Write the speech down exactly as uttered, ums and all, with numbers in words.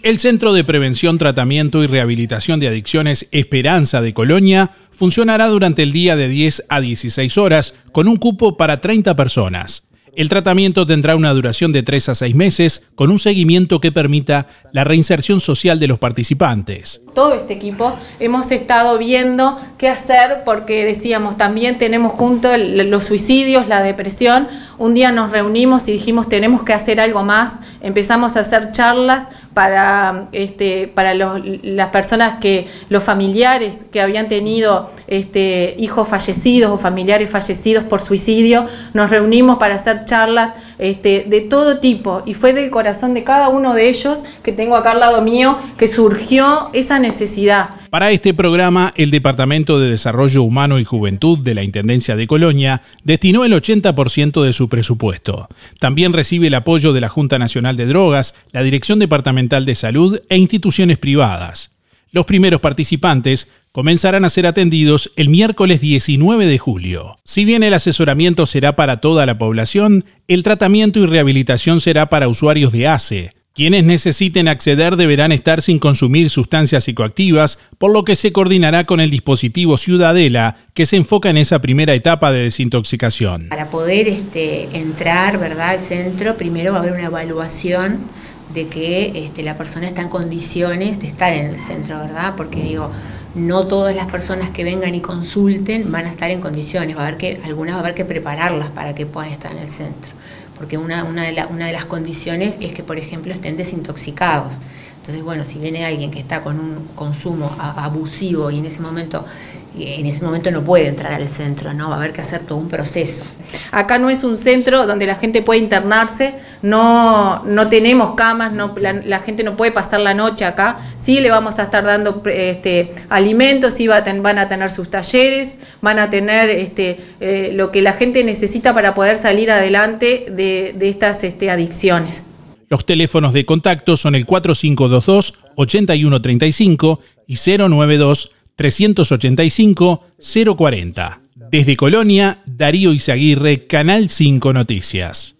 El Centro de Prevención, Tratamiento y Rehabilitación de Adicciones Esperanza de Colonia funcionará durante el día de diez a dieciséis horas con un cupo para treinta personas. El tratamiento tendrá una duración de tres a seis meses con un seguimiento que permita la reinserción social de los participantes. Todo este equipo hemos estado viendo qué hacer porque decíamos también tenemos juntos los suicidios, la depresión. Un día nos reunimos y dijimos tenemos que hacer algo más. Empezamos a hacer charlas para, este, para los, las personas que, los familiares que habían tenido este, hijos fallecidos o familiares fallecidos por suicidio. Nos reunimos para hacer charlas este, de todo tipo y fue del corazón de cada uno de ellos, que tengo acá al lado mío, que surgió esa necesidad. Para este programa, el Departamento de Desarrollo Humano y Juventud de la Intendencia de Colonia destinó el ochenta por ciento de su presupuesto. También recibe el apoyo de la Junta Nacional de Drogas, la Dirección Departamental de Salud e instituciones privadas. Los primeros participantes comenzarán a ser atendidos el miércoles diecinueve de julio. Si bien el asesoramiento será para toda la población, el tratamiento y rehabilitación será para usuarios de A C E. Quienes necesiten acceder deberán estar sin consumir sustancias psicoactivas, por lo que se coordinará con el dispositivo Ciudadela, que se enfoca en esa primera etapa de desintoxicación. Para poder este, entrar, ¿verdad?, al centro, primero va a haber una evaluación de que este, la persona está en condiciones de estar en el centro, ¿verdad? Porque digo, no todas las personas que vengan y consulten van a estar en condiciones, va a haber que, algunas va a haber que prepararlas para que puedan estar en el centro. Porque una, una, de la, una de las condiciones es que, por ejemplo, estén desintoxicados. Entonces, bueno, si viene alguien que está con un consumo abusivo y en ese momento, en ese momento no puede entrar al centro, ¿no? Va a haber que hacer todo un proceso. Acá no es un centro donde la gente puede internarse, no, no tenemos camas, no, la, la gente no puede pasar la noche acá. Sí le vamos a estar dando este, alimentos, sí va a ten, van a tener sus talleres, van a tener este, eh, lo que la gente necesita para poder salir adelante de, de estas este, adicciones. Los teléfonos de contacto son el cuatro cinco dos dos, ocho uno tres cinco y cero nueve dos, tres ocho cinco, cero cuatro cero. Desde Colonia, Darío Izaguirre, Canal cinco Noticias.